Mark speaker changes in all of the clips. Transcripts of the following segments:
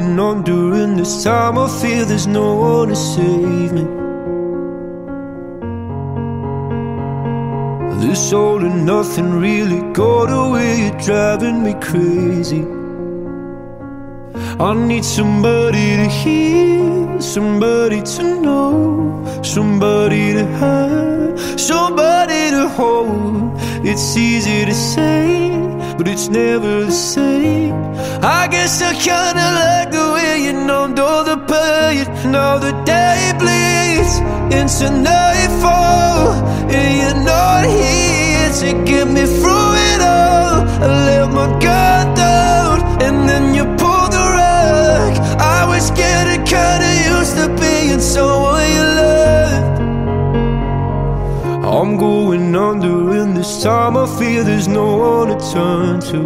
Speaker 1: going on during this time. I feel there's no one to save me. This all and nothing really got away, you're driving me crazy. I need somebody to hear, somebody to know, somebody to have, somebody to hold. It's easy to say, but it's never the same. I guess I kinda like the way you numbed all the pain. Now the day bleeds into nightfall, and you're not here to get me through it all. I let my guard down, and then you pulled the rug. I was getting kinda used to being someone you loved. I'm going under in this time. I feel there's no one to turn to.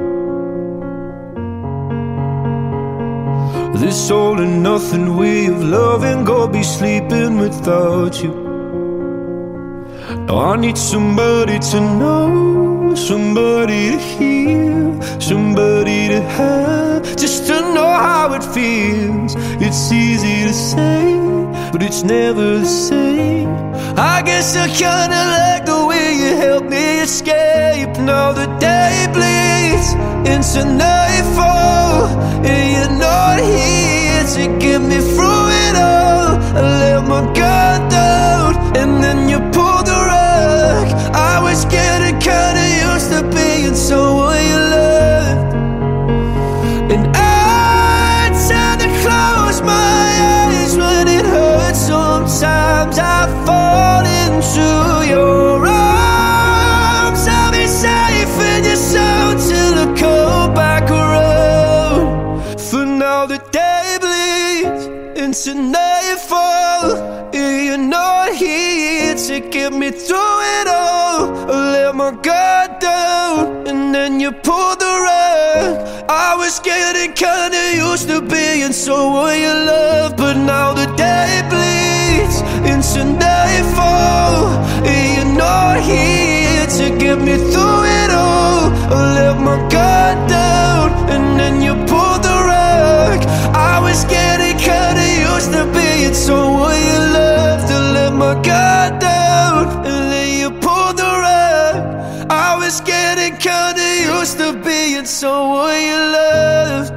Speaker 1: This all and nothing way of loving, gonna be sleeping without you. Now I need somebody to know, somebody to hear, somebody to have, just to know how it feels. It's easy to say, but it's never the same. I guess I kinda like the way you helped me escape. Now the day bleeds into nightfall, and you're not here to get me through it all. I let my guard down, and then you pulled the rug. I was getting kinda used to being someone you loved. And I tend to close my eyes when it hurts. Sometimes I fall into your arms. I'll be safe in your soul till I come back around. For now the day bleeds into nightfall, and you're not here to get me through it all. I let my guard down, and then you pulled the rug. I was getting kinda used to being someone you love, but now the day bleeds into nightfall, and you're not here to get me through it all. I let my guard down, and then you pulled the rug. I was getting kinda used to being someone you loved. I let my guard down, and then you pulled the rug. I was getting kinda used to being someone you loved.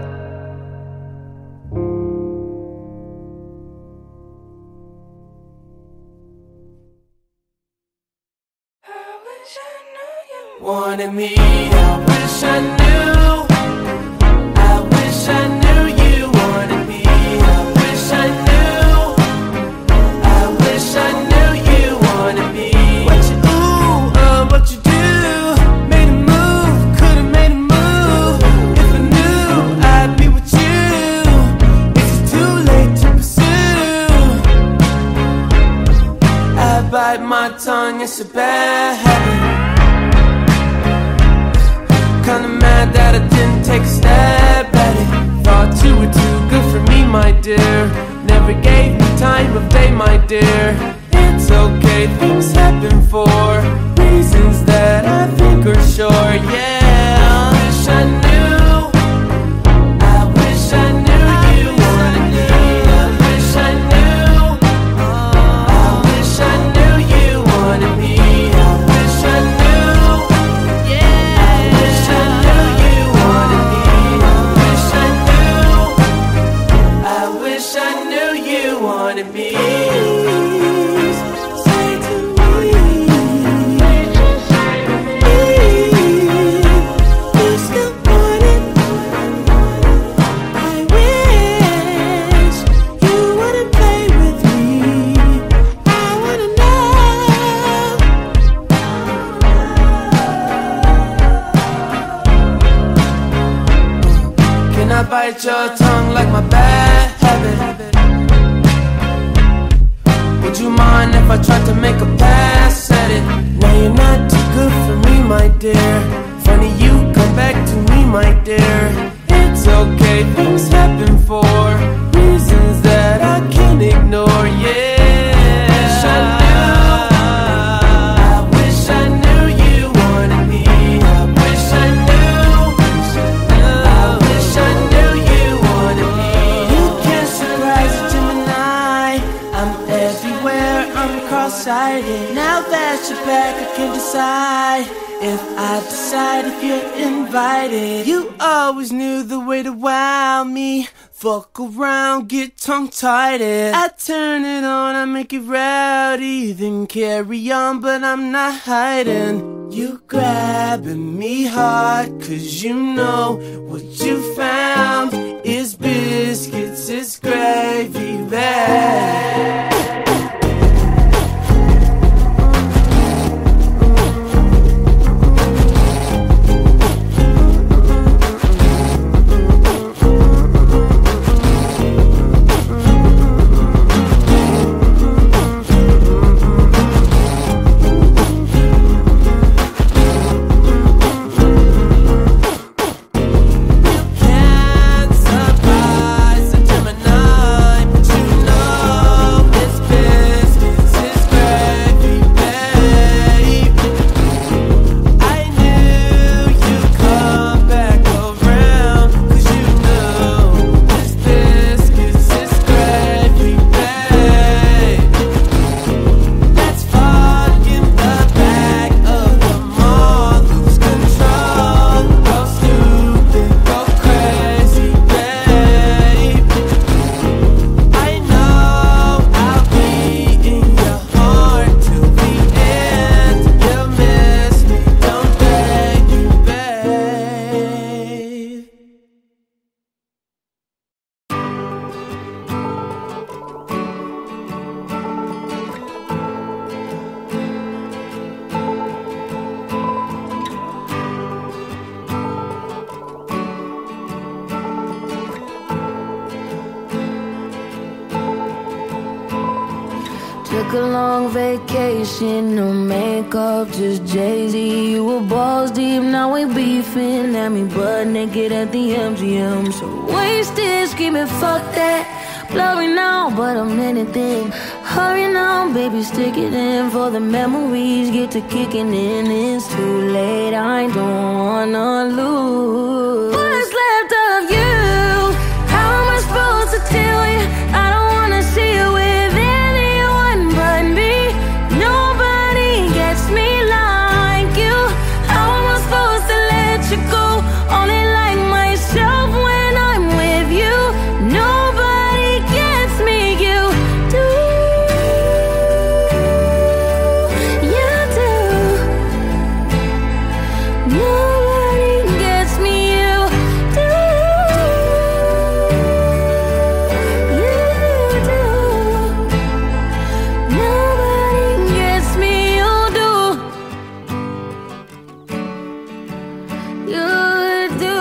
Speaker 2: Wanted me, I wish I knew. I wish I knew you wanted me. I wish I knew. I wish I knew you wanted me. What you what you do? Made a move, could've made a move. If I knew I'd be with you, is it too late to pursue? I bite my tongue, it's a bad habit. Kinda mad that I didn't take a stab at it. Thought you were too good for me, my dear. Never gave me time of day, my dear. It's okay, things happen for reasons that I think are sure, yeah. I wish I knew. I wish I knew you wanted me. I wish I knew. I wish I knew you wanted me. I wish I knew. Wanted me. Say to me, you still want it. I wish you wouldn't play with me. I wanna know. Can I bite your tongue like my bad habit? Would you mind if I tried to make a pass at it? Now you're not too good for me, my dear. Funny you come back to me, my dear. It's okay, things happen for reasons that I can't ignore, yeah. Wish I knew. I wish I knew you wanted me. I wish I knew. I wish I knew you wanted me. excited. Now that you're back, I can decide if I decide if you're invited. You always knew the way to wow me. Fuck around, get tongue-tied. I turn it on, I make it rowdy, then carry on, but I'm not hiding. You grabbing me hard, cause you know what you found is biscuits, it's gravy, babe.
Speaker 3: Took a long vacation, no makeup, just Jay-Z. You were balls deep, now we beefing. Had me butt naked at the MGM. So wasted, screaming, fuck that. Blurry now, but I'm anything. Hurry now, baby, stick it in. For the memories get to kicking in. It's too late, I don't wanna lose. What's left of you? How am I supposed to tell you? I don't wanna see you with anyone but me. Nobody gets me like you. How am I supposed to let you go? Only like myself when I'm with you. Nobody gets me, you do. You do. Nobody gets me, you do. You do. Nobody gets me, you do. You do.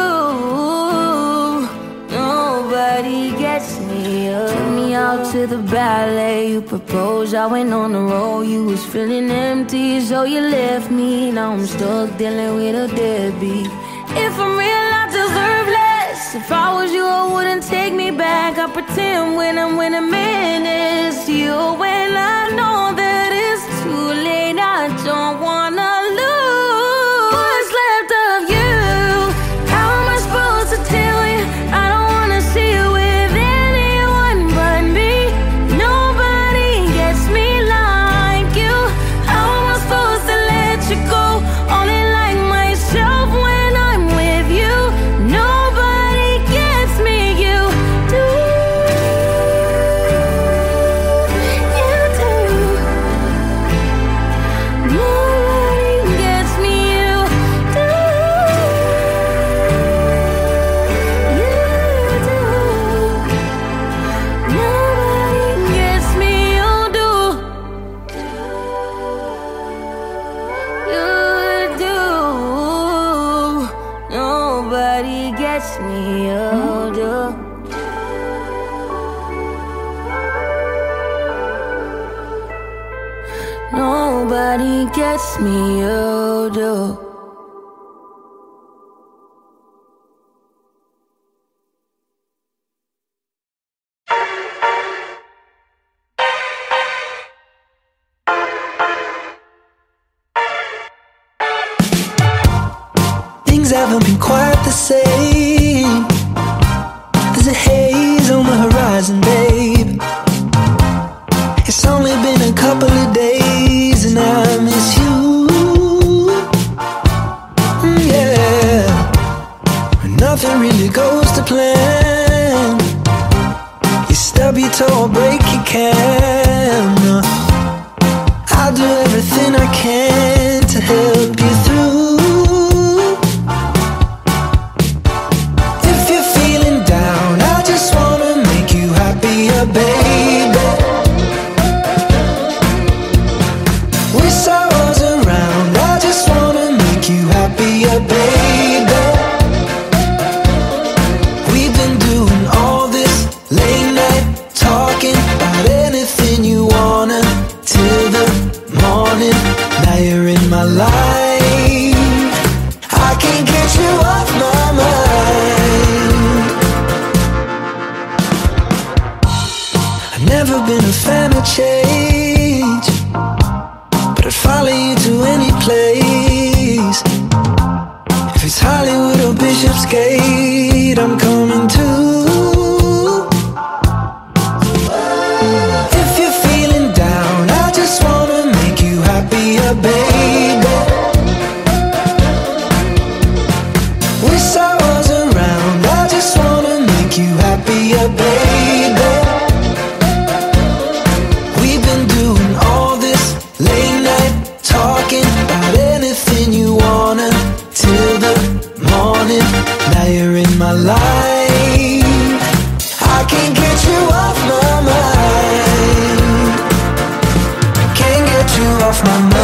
Speaker 3: Nobody gets me. Took me out to the ballet, you proposed, I went on the road. You was feeling empty, so you left me. Now I'm stuck dealing with a deadbeat. If I'm real, I deserve less. If I was you, I wouldn't take me back. I pretend when I'm with a man, it's you. When I know that it's too late, I don't wanna lose. What's left of you? How am I supposed to tell you? I don't wanna see you with anyone but me. Nobody gets me like you. How am I supposed to let you go? Only like myself when I'm with you. Nobody gets me, you do. You do. Nobody gets me, you do. You do. Nobody gets me, you do. You do. Nobody gets me, you do. Nobody gets me, you do.
Speaker 4: Things haven't been quite the same. There's a haze on the horizon, babe. It's only been a couple of days your toe or break your camera. I'll do everything I can to help you through. If you're feeling down, I just wanna make you happier, baby. Wish I was around, I just wanna make you happier, baby. We've been doing all this late night talking about anything you wanna till the morning. Now you're in my life, I can't get you off my mind. I've never been a fan of change, but I'd follow you to any place. If it's Hollywood or Bishopsgate, I'm coming too. If you're feeling down, I just wanna make you happier, baby. Wish I was around, I just wanna make you happier, baby. We've been doing all this late night talking about anything you wanna till the morning. Now you're in my life, I can't get you off my mind. Can't get you off my mind.